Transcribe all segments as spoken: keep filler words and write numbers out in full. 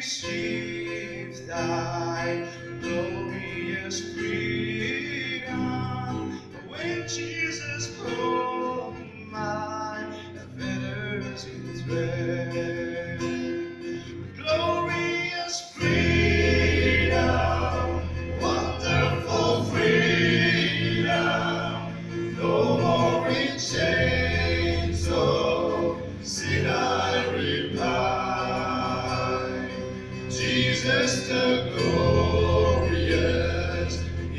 receive thy glorious freedom. When Jesus broke my fetters in thread. Glorious freedom, wonderful freedom, no more in chains of sin I reply. Jesus the glorious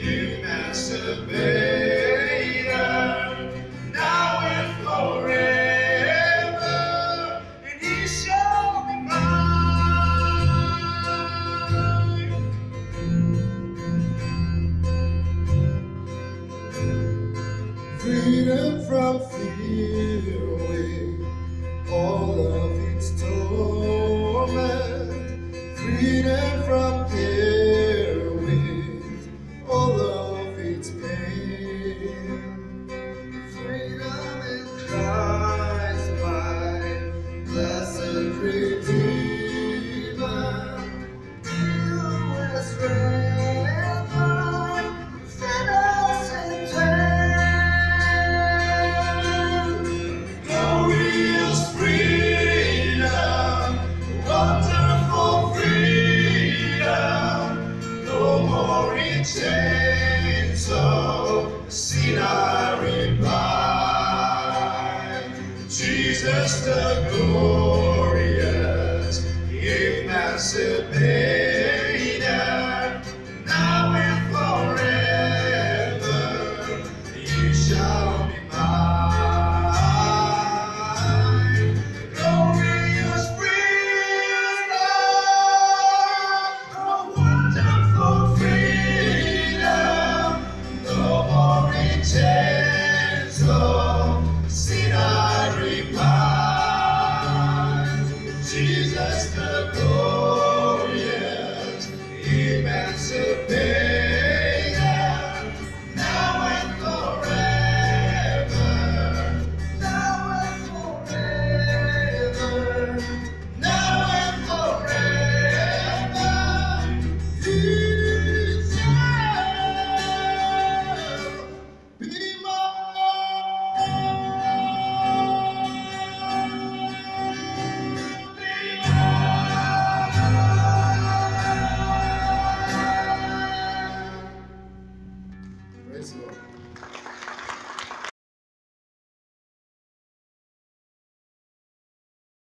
emancipator, now and forever, and he shall be mine. Freedom from fear, away all of its torment. Freedom from care, with all of its pain. Freedom in Christ, my blessed Redeemer. Freedom was ransomed, sinners in pain. Glorious freedom, wonderful freedom, no more in chains of sin I reply. Jesus the glorious emancipator, now and forever, you shall be mine. Glorious freedom, a wonderful freedom, no more in chains of sin I reply. Jesus the glorious emancipator, now and forever, now and forever, now and forever, he shall be Praise the Lord.